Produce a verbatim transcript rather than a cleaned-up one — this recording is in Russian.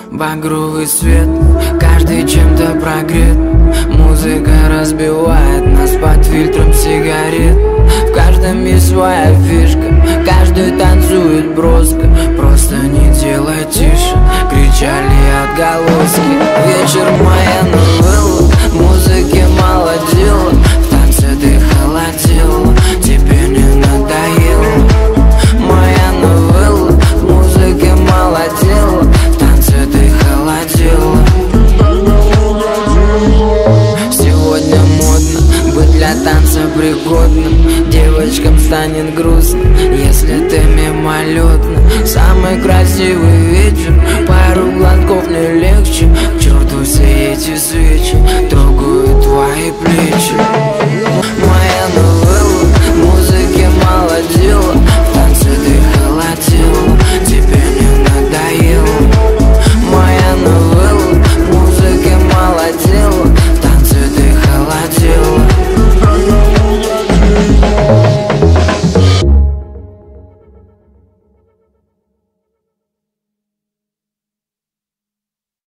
багровый свет, каждый чем-то прогрет. Музыка разбивает нас под фильтром сигарет. В каждом есть своя фишка, каждый танцует броско. Просто не делай тише, кричали отголоски. Вечер моя новелла, музыки мало дела. В танце ты холодела, тебе не надоело. Моя новелла, в музыке мало дела. В танце ты холодела. Сегодня модно быть для танца пригодным. Девочкам станет грустно, если ты мимолетно. Самый красивый вечер, пару глотков не легче. К черту все эти свечи, трогают твои плечи. Моя новелла.